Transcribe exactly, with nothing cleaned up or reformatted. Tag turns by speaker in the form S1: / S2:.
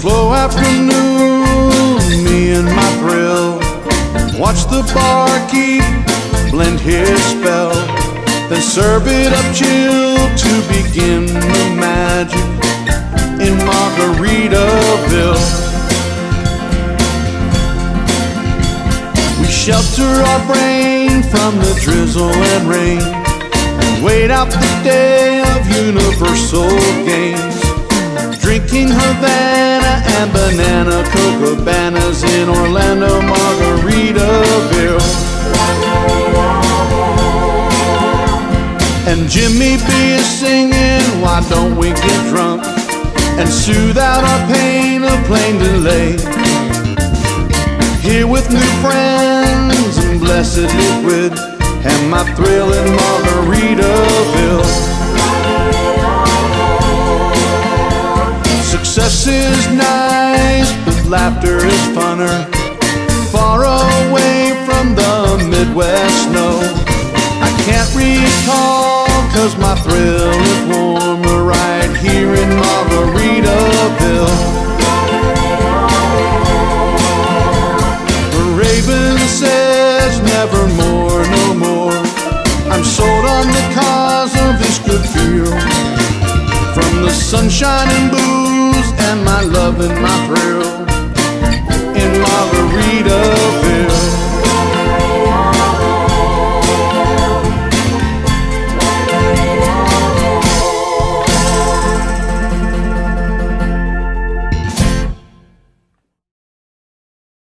S1: slow afternoon, me and my thrill watch the barkeep blend his spell, then serve it up chilled to begin the magic in Margaritaville. We shelter our brain from the drizzle and rain and wait out the day of universal games, drinking Havana and banana Cocobanas in Orlando, Margaritaville. And Jimmy B is singing, why don't we get drunk and soothe out our pain of plane delay, here with new friends and blessed liquid and my thrill in Margaritaville. Success is nice, but laughter is funner, far away from the Midwest snow. I can't recall, cause my thrill is warmer right here in Margaritaville. The Raven says nevermore, no more. I'm sold on the cause of this good feel, from the sunshine and booze and my love and my thrill.